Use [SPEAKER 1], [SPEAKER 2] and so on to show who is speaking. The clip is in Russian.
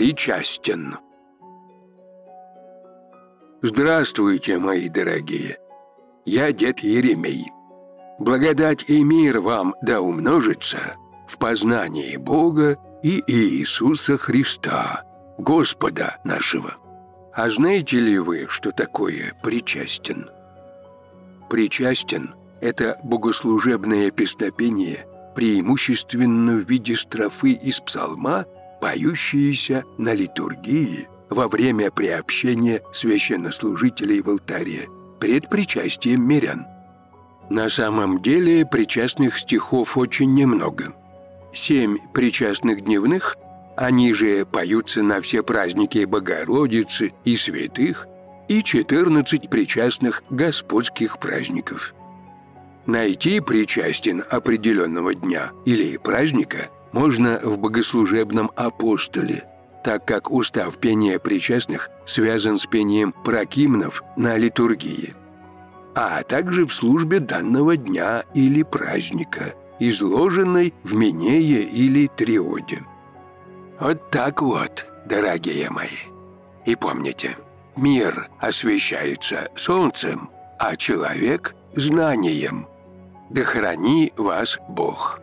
[SPEAKER 1] причастен. Здравствуйте, мои дорогие! Я дед Еремей. Благодать и мир вам да умножится в познании Бога и Иисуса Христа, Господа нашего. А знаете ли вы, что такое причастен? Причастен – это богослужебное песнопение, преимущественно в виде строфы из псалма, поющиеся на литургии во время приобщения священнослужителей в алтаре пред причастием мирян. На самом деле причастных стихов очень немного. 7 причастных дневных, они же поются на все праздники Богородицы и святых, и 14 причастных господских праздников. Найти причастен определенного дня или праздника можно в богослужебном апостоле, так как устав пения причастных связан с пением прокимнов на литургии, а также в службе данного дня или праздника, изложенной в Минее или Триоде. Вот так вот, дорогие мои. И помните, мир освещается солнцем, а человек – знанием. Да храни вас Бог!